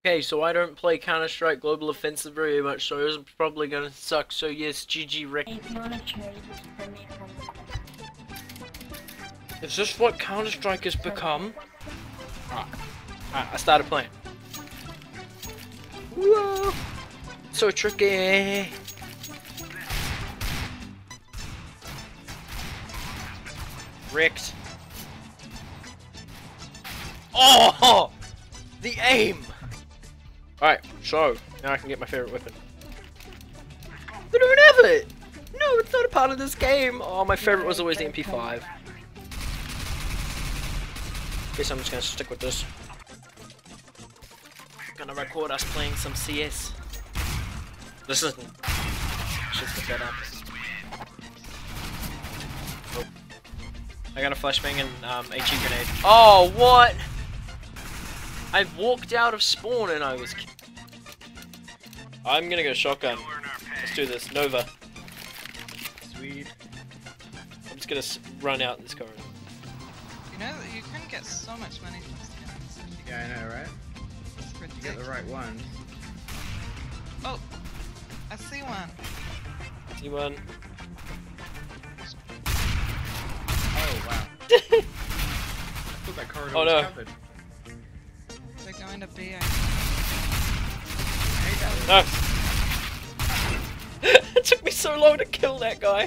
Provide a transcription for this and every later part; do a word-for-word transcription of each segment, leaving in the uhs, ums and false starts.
Okay, so I don't play Counter-Strike Global Offensive very much, so it's probably gonna suck. So yes, G G Rick. If you wanna trade for me from Is this what Counter-Strike has become? Alright, Alright, I started playing. Whoa! So tricky! Ricked. Oh! The aim! Alright, so, now I can get my favorite weapon. I don't have it! No, it's not a part of this game! Oh, my favorite was always the M P five. Guess I'm just gonna stick with this. Gonna record us playing some C S. This isn't. Should put that up. Oh. I got a flashbang and um, a G grenade. Oh, what? I walked out of spawn and I was. I'm gonna go shotgun. Let's do this. Nova. Sweet. I'm just gonna s run out this corridor. You know that you can get so much money from skins. Yeah, I know, right? It's You ridiculous. get the right one. Oh, I see one. See one. Oh wow. I thought that corridor Oh, was no. covered. They're going to be a... I hate that. No. It took me so long to kill that guy.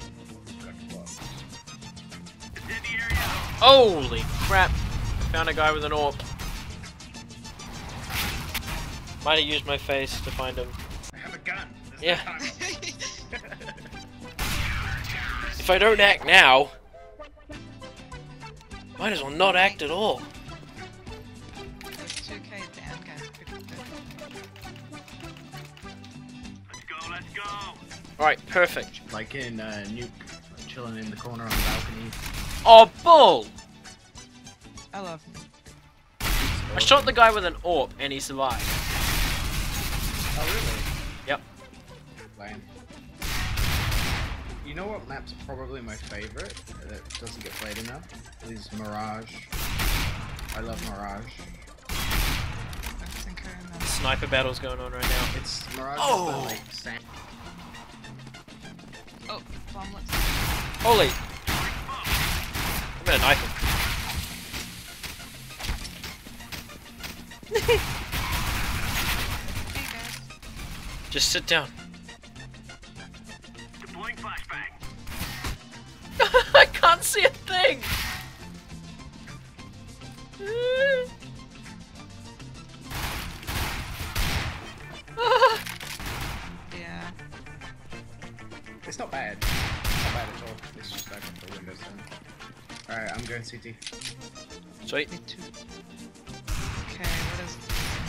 Holy crap! Found a guy with an AWP. Might have used my face to find him. I have a gun. There's Yeah. no time. If I don't act now, might as well not act at all. There's two K down, guys. Quick, quick. Let's go, let's go! Alright, perfect. Like in uh, Nuke, chilling in the corner on the balcony. Oh, bull! I love him. I shot the guy with an AWP and he survived. Oh really? Yep. Lame. You know what map's probably my favorite that doesn't get played enough? Is Mirage. I love Mirage. I think I remember. Sniper battle's going on right now. It's Mirage Oh! is the, like sand. Oh, bomblets. Holy! I'm gonna knife him. Hey guys. Just sit down. Deploying flashbang. I can't see a thing! Yeah. It's not bad. Not bad at all. It's just open the windows then. Alright, I'm going C T. Sweet. Me too. Okay, what is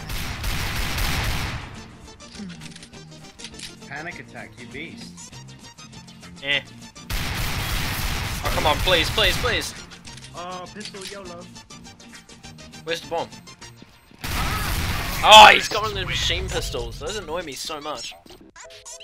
this? Panic attack, you beast. Eh. Oh, come on, please, please, please! Oh, pistol YOLO. Where's the bomb? Oh, he's got one of the machine pistols. Those annoy me so much.